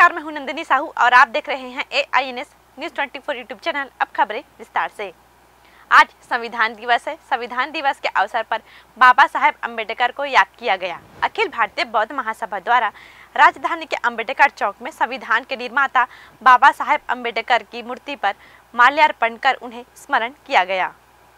नमस्कार, मैं हूं नंदिनी साहू और आप देख रहे हैं AINS न्यूज़ 24 यूट्यूब चैनल। अब खबरें विस्तार से। आज संविधान दिवस है। संविधान दिवस के अवसर पर बाबा साहेब अम्बेडकर को याद किया गया। अखिल भारतीय बौद्ध महासभा द्वारा राजधानी के अम्बेडकर चौक में संविधान के निर्माता बाबा साहेब अम्बेडकर की मूर्ति पर माल्यार्पण कर उन्हें स्मरण किया गया।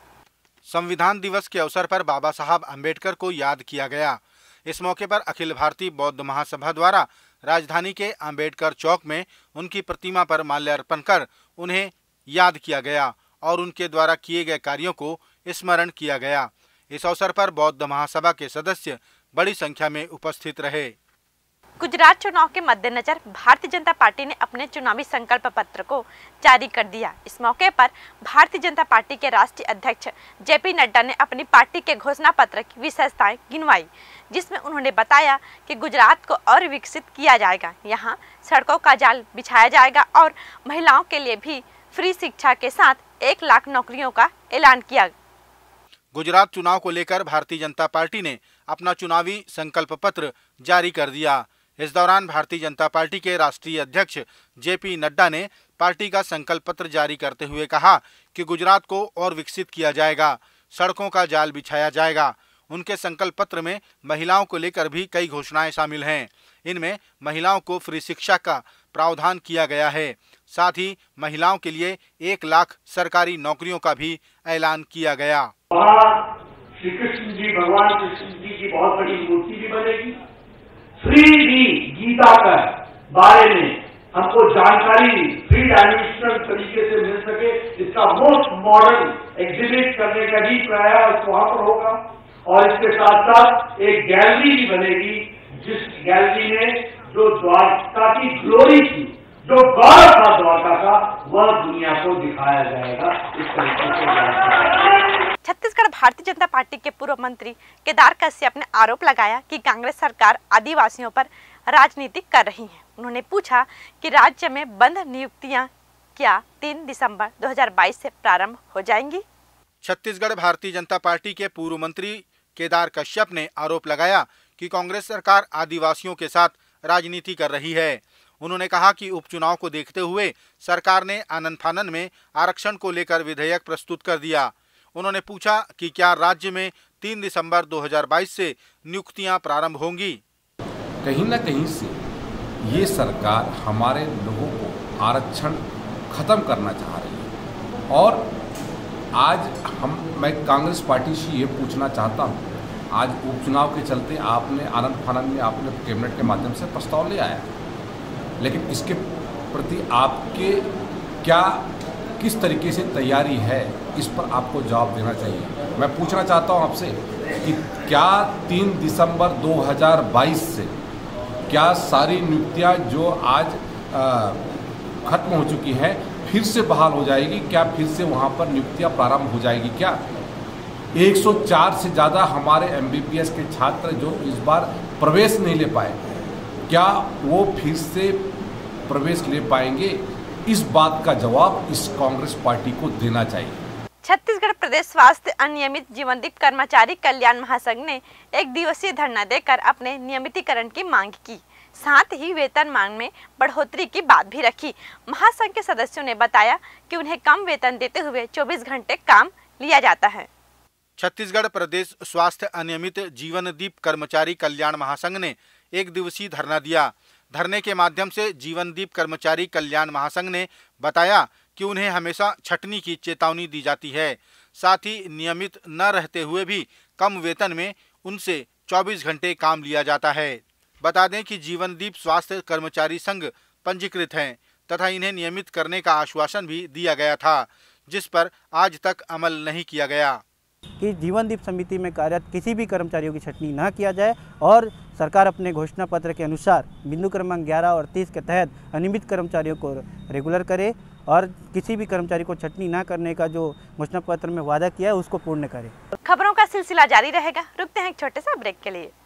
संविधान दिवस के अवसर पर बाबा साहब अम्बेडकर को याद किया गया। इस मौके पर अखिल भारतीय बौद्ध महासभा द्वारा राजधानी के अम्बेडकर चौक में उनकी प्रतिमा पर माल्यार्पण कर उन्हें याद किया गया और उनके द्वारा किए गए कार्यों को स्मरण किया गया। इस अवसर पर बौद्ध महासभा के सदस्य बड़ी संख्या में उपस्थित रहे। गुजरात चुनाव के मद्देनजर भारतीय जनता पार्टी ने अपने चुनावी संकल्प पत्र को जारी कर दिया। इस मौके पर भारतीय जनता पार्टी के राष्ट्रीय अध्यक्ष JP नड्डा ने अपनी पार्टी के घोषणा पत्र की विशेषताएं गिनवाई, जिसमें उन्होंने बताया कि गुजरात को और विकसित किया जाएगा। यहां सड़कों का जाल बिछाया जाएगा और महिलाओं के लिए भी फ्री शिक्षा के साथ 1 लाख नौकरियों का ऐलान किया। गुजरात चुनाव को लेकर भारतीय जनता पार्टी ने अपना चुनावी संकल्प पत्र जारी कर दिया। इस दौरान भारतीय जनता पार्टी के राष्ट्रीय अध्यक्ष JP नड्डा ने पार्टी का संकल्प पत्र जारी करते हुए कहा कि गुजरात को और विकसित किया जाएगा, सड़कों का जाल बिछाया जाएगा। उनके संकल्प पत्र में महिलाओं को लेकर भी कई घोषणाएं शामिल हैं। इनमें महिलाओं को फ्री शिक्षा का प्रावधान किया गया है। साथ ही महिलाओं के लिए 1 लाख सरकारी नौकरियों का भी ऐलान किया गया। श्री कृष्ण जी, भगवान कृष्ण जी की बहुत बड़ी मूर्ति भी बनेगी। फ्री गीता के बारे में हमको जानकारी फ्री डायमेंशनल तरीके से मिल सके, इसका मोस्ट मॉडर्न एग्जिबिट करने का भी प्रयास वहां पर होगा। और इसके साथ साथ एक गैलरी भी बनेगी, जिस गैलरी में जो द्वारका की ग्लोरी थी, जो गौरव था द्वारका का, वह दुनिया को दिखाया जाएगा। इस तरीके से छत्तीसगढ़ भारतीय जनता पार्टी के पूर्व मंत्री केदार कश्यप ने आरोप लगाया कि कांग्रेस सरकार आदिवासियों पर राजनीति कर रही है। उन्होंने पूछा कि राज्य में बंद नियुक्तियां क्या 3 दिसंबर 2022 से प्रारंभ हो जाएंगी। छत्तीसगढ़ भारतीय जनता पार्टी के पूर्व मंत्री केदार कश्यप ने आरोप लगाया कि कांग्रेस सरकार आदिवासियों के साथ राजनीति कर रही है। उन्होंने कहा कि उपचुनाव को देखते हुए सरकार ने आनन फानन में आरक्षण को लेकर विधेयक प्रस्तुत कर दिया। उन्होंने पूछा कि क्या राज्य में 3 दिसंबर 2022 से नियुक्तियां प्रारंभ होंगी। कहीं न कहीं से ये सरकार हमारे लोगों को आरक्षण खत्म करना चाह रही है। और आज मैं कांग्रेस पार्टी से ये पूछना चाहता हूँ, आज उपचुनाव के चलते आपने आनन फानन में आपने कैबिनेट के माध्यम से प्रस्ताव ले आया, लेकिन इसके प्रति आपके किस तरीके से तैयारी है, इस पर आपको जवाब देना चाहिए। मैं पूछना चाहता हूं आपसे कि क्या 3 दिसंबर 2022 से क्या सारी नियुक्तियां जो आज खत्म हो चुकी हैं फिर से बहाल हो जाएगी? क्या फिर से वहां पर नियुक्तियां प्रारंभ हो जाएगी? क्या 104 से ज़्यादा हमारे MBBS के छात्र जो इस बार प्रवेश नहीं ले पाए, क्या वो फिर से प्रवेश ले पाएंगे? इस बात का जवाब इस कांग्रेस पार्टी को देना चाहिए। छत्तीसगढ़ प्रदेश स्वास्थ्य अनियमित जीवनदीप कर्मचारी कल्याण महासंघ ने 1 दिवसीय धरना देकर अपने नियमितीकरण की मांग की। साथ ही वेतन मांग में बढ़ोतरी की बात भी रखी। महासंघ के सदस्यों ने बताया कि उन्हें कम वेतन देते हुए 24 घंटे काम लिया जाता है। छत्तीसगढ़ प्रदेश स्वास्थ्य अनियमित जीवनदीप कर्मचारी कल्याण महासंघ ने 1 दिवसीय धरना दिया। धरने के माध्यम से जीवनदीप कर्मचारी कल्याण महासंघ ने बताया कि उन्हें हमेशा छटनी की चेतावनी दी जाती है। साथ ही नियमित न रहते हुए भी कम वेतन में उनसे 24 घंटे काम लिया जाता है। बता दें कि जीवनदीप स्वास्थ्य कर्मचारी संघ पंजीकृत हैं तथा इन्हें नियमित करने का आश्वासन भी दिया गया था, जिस पर आज तक अमल नहीं किया गया। कि जीवनदीप समिति में कार्यरत किसी भी कर्मचारियों की छटनी न किया जाए और सरकार अपने घोषणा पत्र के अनुसार बिंदु क्रमांक 11 और 30 के तहत अनियमित कर्मचारियों को रेगुलर करे और किसी भी कर्मचारी को छटनी न करने का जो घोषणा पत्र में वादा किया है उसको पूर्ण करे। खबरों का सिलसिला जारी रहेगा। रुकते हैं एक छोटे से ब्रेक के लिए।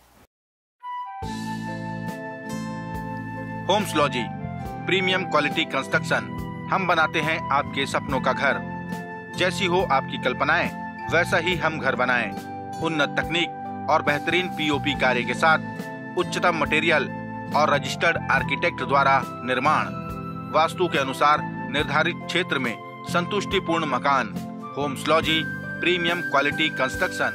Homeslogy premium quality construction, हम बनाते हैं आपके सपनों का घर। जैसी हो आपकी कल्पनाएं, वैसा ही हम घर बनाएं। उन्नत तकनीक और बेहतरीन POP कार्य के साथ उच्चतम मटेरियल और रजिस्टर्ड आर्किटेक्ट द्वारा निर्माण। वास्तु के अनुसार निर्धारित क्षेत्र में संतुष्टिपूर्ण मकान। Homeslogy premium quality construction.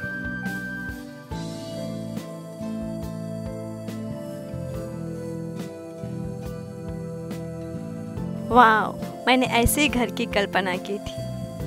वाह, मैंने ऐसे ही घर की कल्पना की थी।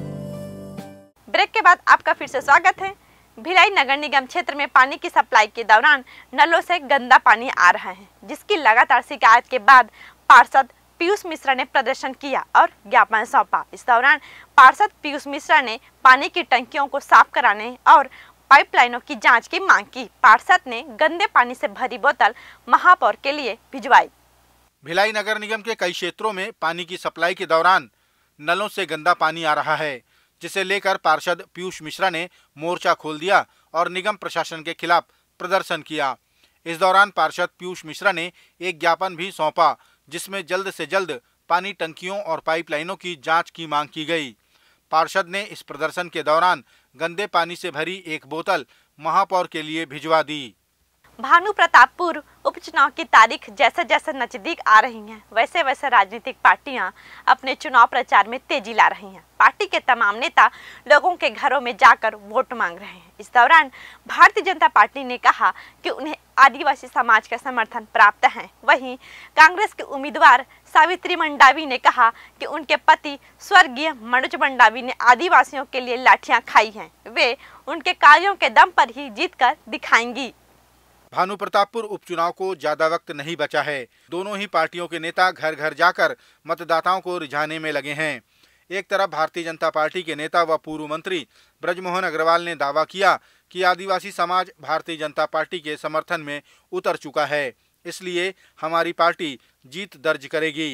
ब्रेक के बाद आपका फिर से स्वागत है। भिलाई नगर निगम क्षेत्र में पानी की सप्लाई के दौरान नलों से गंदा पानी आ रहा है, जिसकी लगातार शिकायत के बाद पार्षद पीयूष मिश्रा ने प्रदर्शन किया और ज्ञापन सौंपा। इस दौरान पार्षद पीयूष मिश्रा ने पानी की टंकियों को साफ कराने और पाइपलाइनों की जांच की मांग की। पार्षद ने गंदे पानी से भरी बोतल महापौर के लिए भिजवाई। भिलाई नगर निगम के कई क्षेत्रों में पानी की सप्लाई के दौरान नलों से गंदा पानी आ रहा है, जिसे लेकर पार्षद पीयूष मिश्रा ने मोर्चा खोल दिया और निगम प्रशासन के खिलाफ प्रदर्शन किया। इस दौरान पार्षद पीयूष मिश्रा ने एक ज्ञापन भी सौंपा, जिसमें जल्द से जल्द पानी टंकियों और पाइपलाइनों की जांच की मांग की गई। पार्षद ने इस प्रदर्शन के दौरान गंदे पानी से भरी एक बोतल महापौर के लिए भिजवा दी। भानु प्रतापपुर उपचुनाव की तारीख जैसे जैसे नजदीक आ रही है, वैसे वैसे राजनीतिक पार्टियां अपने चुनाव प्रचार में तेजी ला रही हैं। पार्टी के तमाम नेता लोगों के घरों में जाकर वोट मांग रहे हैं। इस दौरान भारतीय जनता पार्टी ने कहा कि उन्हें आदिवासी समाज का समर्थन प्राप्त है। वहीं कांग्रेस के उम्मीदवार सावित्री मंडावी ने कहा कि उनके पति स्वर्गीय मनोज मंडावी ने आदिवासियों के लिए लाठियां खाई हैं, वे उनके कार्यों के दम पर ही जीत कर दिखाएंगी। भानु प्रतापपुर उपचुनाव को ज्यादा वक्त नहीं बचा है। दोनों ही पार्टियों के नेता घर घर जाकर मतदाताओं को रिझाने में लगे हैं। एक तरफ भारतीय जनता पार्टी के नेता व पूर्व मंत्री ब्रजमोहन अग्रवाल ने दावा किया कि आदिवासी समाज भारतीय जनता पार्टी के समर्थन में उतर चुका है, इसलिए हमारी पार्टी जीत दर्ज करेगी।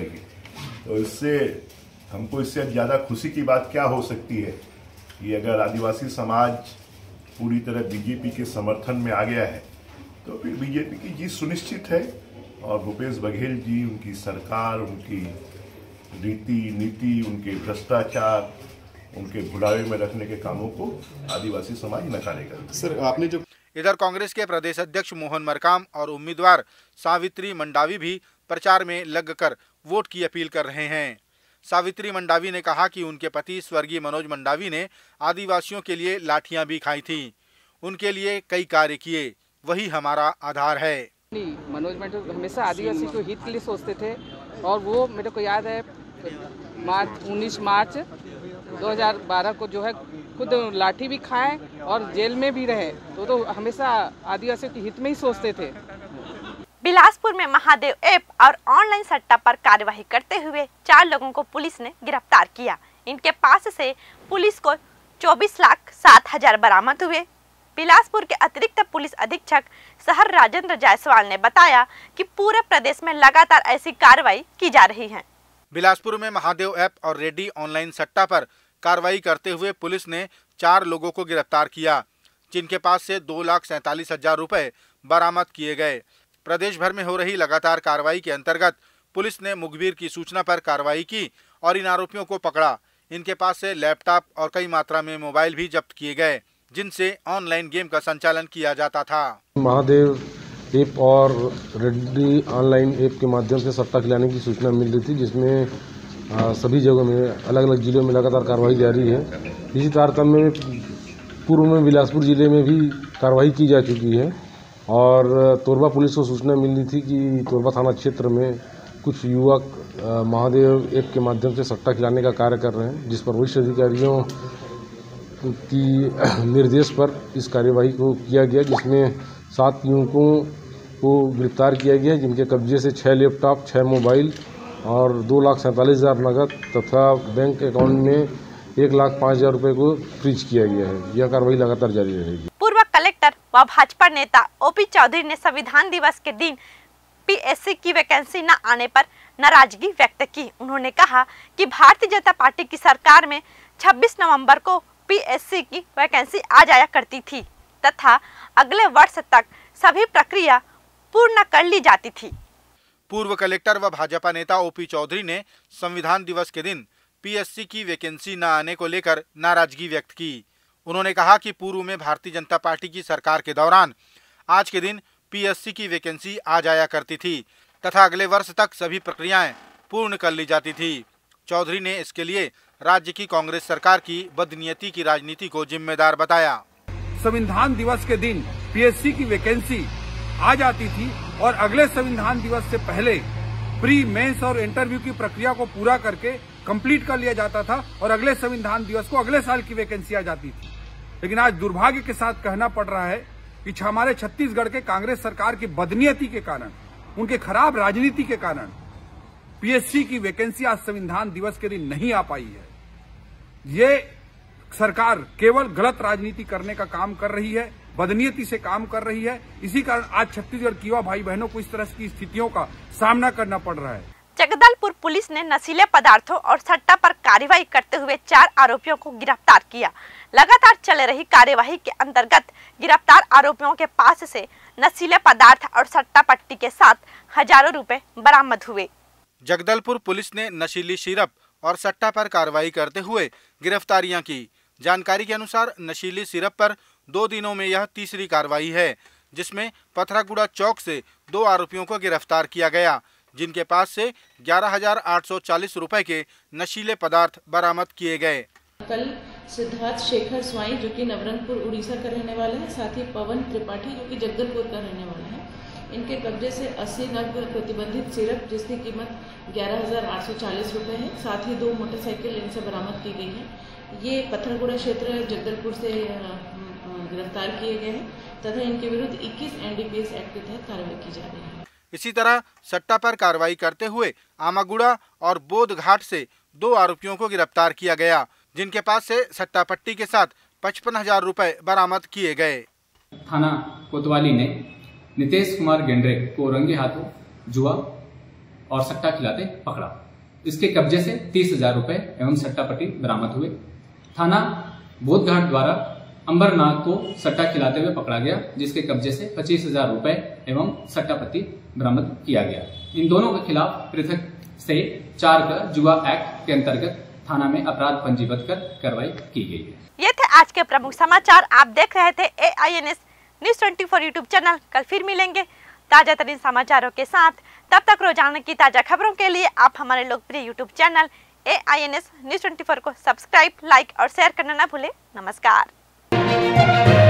तो इससे हमको इससे ज्यादा खुशी की बात क्या हो सकती है कि अगर आदिवासी समाज पूरी तरह बीजेपी के समर्थन में आ गया है तो फिर बीजेपी की जीत सुनिश्चित है। और भूपेश बघेल जी, उनकी सरकार, उनकी रीति नीति, उनके भ्रष्टाचार, उनके भुलावे में रखने के कामों को आदिवासी समाज नकारेगा। सर, आपने जो इधर कांग्रेस के प्रदेश अध्यक्ष मोहन मरकाम और उम्मीदवार सावित्री मंडावी भी प्रचार में लगकर वोट की अपील कर रहे हैं। सावित्री मंडावी ने कहा कि उनके पति स्वर्गीय मनोज मंडावी ने आदिवासियों के लिए लाठियां भी खाई थी, उनके लिए कई कार्य किए, वही हमारा आधार है। मनोज मंडावी हमेशा आदिवासी को हित के लिए सोचते थे और वो मेरे को याद है 19 मार्च 2012 को जो है खुद लाठी भी खाए और जेल में भी रहे, तो हमेशा आदिवासियों के हित में ही सोचते थे। बिलासपुर में महादेव ऐप और ऑनलाइन सट्टा पर कार्यवाही करते हुए 4 लोगों को पुलिस ने गिरफ्तार किया। इनके पास से पुलिस को 24,07,000 बरामद हुए। बिलासपुर के अतिरिक्त पुलिस अधीक्षक शहर राजेंद्र जायसवाल ने बताया कि पूरे प्रदेश में लगातार ऐसी कार्रवाई की जा रही है। बिलासपुर में महादेव ऐप और रेड्डी ऑनलाइन सट्टा पर कार्रवाई करते हुए पुलिस ने 4 लोगों को गिरफ्तार किया, जिनके पास से 2,47,000 रुपए बरामद किए गए। प्रदेश भर में हो रही लगातार कार्रवाई के अंतर्गत पुलिस ने मुखबिर की सूचना पर कार्रवाई की और इन आरोपियों को पकड़ा। इनके पास से लैपटॉप और कई मात्रा में मोबाइल भी जब्त किए गए, जिनसे ऑनलाइन गेम का संचालन किया जाता था। महादेव ऐप और रेड्डी ऑनलाइन ऐप के माध्यम से सट्टा खिलाने की सूचना मिल रही थी, जिसमें सभी जगहों में अलग अलग जिलों में लगातार कार्रवाई जारी है। इसी तारतम्य में पूर्व में बिलासपुर जिले में भी कार्रवाई की जा चुकी है और तोरबा पुलिस को सूचना मिल रही थी कि तोरबा थाना क्षेत्र में कुछ युवक महादेव ऐप के माध्यम से सट्टा खिलाने का कार्य कर रहे हैं, जिस पर वरिष्ठ अधिकारियों की निर्देश पर इस कार्यवाही को किया गया, जिसमें 7 युवकों को गिरफ्तार किया गया, जिनके कब्जे से 6 लैपटॉप, 6 मोबाइल और 2,47,000 नकद तथा बैंक अकाउंट में 1,05,000 रुपये को फ्रीज किया गया है। यह कार्रवाई लगातार जारी रहेगी। पूर्व कलेक्टर व भाजपा नेता ओपी चौधरी ने संविधान दिवस के दिन पीएससी की वैकेंसी न आने पर नाराजगी व्यक्त की। उन्होंने कहा कि भारतीय जनता पार्टी की सरकार में 26 नवंबर को पीएससी की वैकेंसी आ जाया करती थी तथा अगले वर्ष तक सभी प्रक्रिया पूर्ण कर ली जाती थी। पूर्व कलेक्टर व भाजपा नेता ओपी चौधरी ने संविधान दिवस के दिन पीएससी की वैकेंसी न आने को लेकर नाराजगी व्यक्त की। उन्होंने कहा कि पूर्व में भारतीय जनता पार्टी की सरकार के दौरान आज के दिन पीएससी की वैकेंसी आ जाया करती थी तथा अगले वर्ष तक सभी प्रक्रियाएं पूर्ण कर ली जाती थी। चौधरी ने इसके लिए राज्य की कांग्रेस सरकार की बदनीयती की राजनीति को जिम्मेदार बताया। संविधान दिवस के दिन पीएससी की वैकेंसी आ जाती थी और अगले संविधान दिवस से पहले प्री मेंस और इंटरव्यू की प्रक्रिया को पूरा करके कंप्लीट कर लिया जाता था और अगले संविधान दिवस को अगले साल की वैकेंसी आ जाती थी। लेकिन आज दुर्भाग्य के साथ कहना पड़ रहा है कि हमारे छत्तीसगढ़ के कांग्रेस सरकार की बदनीयती के कारण, उनके खराब राजनीति के कारण पीएससी की वैकेंसी आज संविधान दिवस के दिन नहीं आ पाई है। ये सरकार केवल गलत राजनीति करने का काम कर रही है, बदनीयती से काम कर रही है। इसी कारण आज छत्तीसगढ़ के युवा भाई बहनों को इस तरह की स्थितियों का सामना करना पड़ रहा है। जगदलपुर पुलिस ने नशीले पदार्थों और सट्टा पर कार्रवाई करते हुए 4 आरोपियों को गिरफ्तार किया। लगातार चल रही कार्यवाही के अंतर्गत गिरफ्तार आरोपियों के पास से नशीले पदार्थ और सट्टा पट्टी के साथ हजारों रुपए बरामद हुए। जगदलपुर पुलिस ने नशीली सिरप और सट्टा पर कार्रवाई करते हुए गिरफ्तारियां की। जानकारी के अनुसार नशीली सिरप पर 2 दिनों में यह तीसरी कार्रवाई है, जिसमें पथरागुड़ा चौक से 2 आरोपियों को गिरफ्तार किया गया, जिनके पास से 11,840 रुपए के नशीले पदार्थ बरामद किए गए। कल सिद्धार्थ शेखर स्वाई जो कि नवरंगपुर उड़ीसा का रहने वाला है, साथ ही पवन त्रिपाठी जो कि जगदलपुर का रहने वाला है, इनके कब्जे से 80 नग प्रतिबंधित सिरप जिसकी कीमत 11,840 रुपए है, साथ ही 2 मोटरसाइकिल इनसे बरामद की गई है। ये पत्थरगुड़ा क्षेत्र जगदलपुर से गिरफ्तार किए गए हैं तथा इनके विरुद्ध 21 NDPS एक्ट के तहत कार्रवाई की जा रही है। इसी तरह सट्टा पर कार्रवाई करते हुए आमागुड़ा और बोध घाट से 2 आरोपियों को गिरफ्तार किया गया, जिनके पास से सट्टा पट्टी के साथ 55,000 रुपए बरामद किए गए। थाना कोतवाली ने नितेश कुमार गेंड्रे को रंगे हाथों जुआ और सट्टा खिलाते पकड़ा। इसके कब्जे से 30,000 रुपए एवं सट्टा पट्टी बरामद हुए। थाना बोधघाट द्वारा अंबरनाथ को सट्टा खिलाते हुए पकड़ा गया, जिसके कब्जे से 25,000 रुपए एवं सट्टा पट्टी बरामद किया गया। इन दोनों के खिलाफ पृथक से 4 का जुआ एक्ट के अंतर्गत थाना में अपराध पंजीबद्ध कर कार्रवाई की गई है। ये थे आज के प्रमुख समाचार। आप देख रहे थे AINS न्यूज़ 24 यूट्यूब चैनल। कल फिर मिलेंगे ताजा तरीन समाचारों के साथ। तब तक रोजाना की ताजा खबरों के लिए आप हमारे लोकप्रिय यूट्यूब चैनल AINS न्यूज़ 24 को सब्सक्राइब, लाइक और शेयर करना न भूलें। नमस्कार।